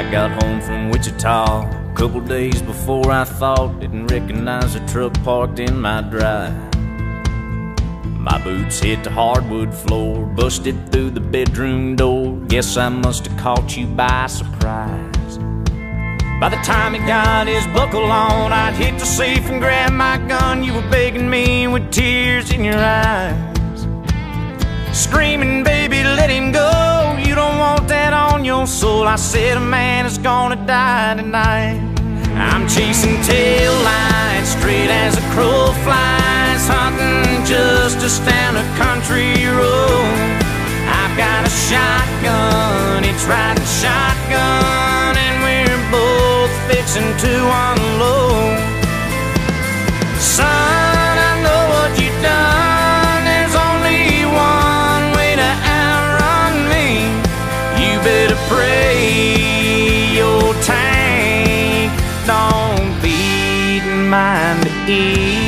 I got home from Wichita a couple days before I thought. Didn't recognize a truck parked in my drive. My boots hit the hardwood floor, busted through the bedroom door. Guess I must have caught you by surprise. By the time he got his buckle on, I'd hit the safe and grab my gun. You were begging me with tears in your eyes, screaming, baby, let him go. You don't want that on your soul. I said, a man is gonna die tonight. I'm chasing tail lights straight as a crow flies, hunting justice down a country road. I've got a shotgun, it's riding shotgun, and we're both fixing to unload. Son, I know what you've done. There's only one way to outrun me. You better pray your tank don't beat mine to eat.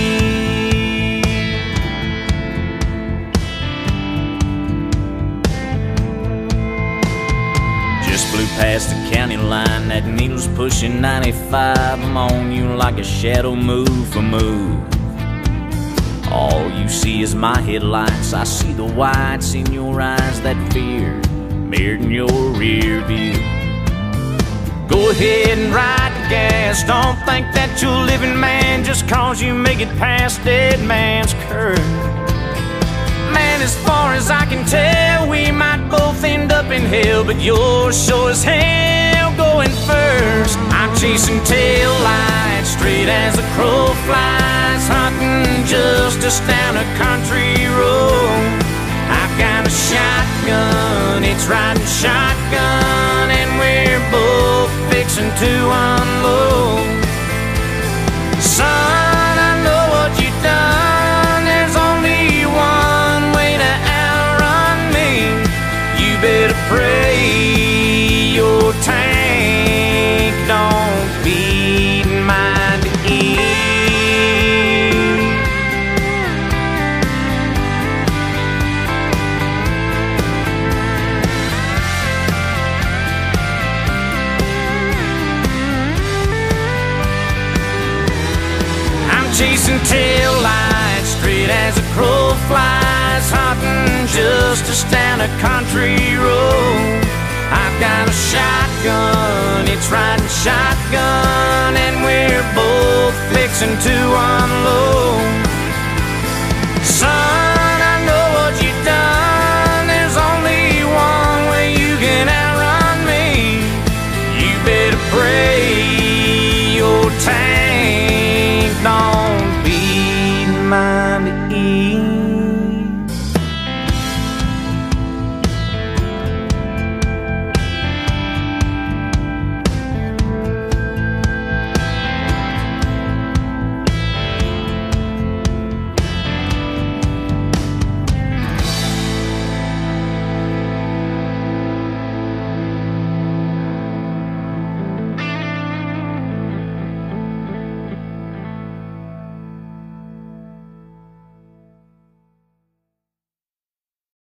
Just blew past the county line, that needle's pushing 95. I'm on you like a shadow, move for move. All you see is my headlights. I see the whites in your eyes, that fear mirrored in your rear view. Go ahead and ride the gas. Don't think that you're a living man just cause you make it past dead man's curve. Man, as far as I can tell, we might both end up in hell, but you're sure as hell going first. I'm chasing tail lights straight as a crow flies, hunting justice down a country road. I've got a shotgun, it's riding shotgun, and we're both fixing to unload. Son, I know what you've done. There's only one way to outrun me. You better pray your tank don't beat mine to eat. Chasing tail lights straight as a crow flies, hunting justice down a country road. I've got a shotgun, it's riding shotgun, and we're both fixing to unload.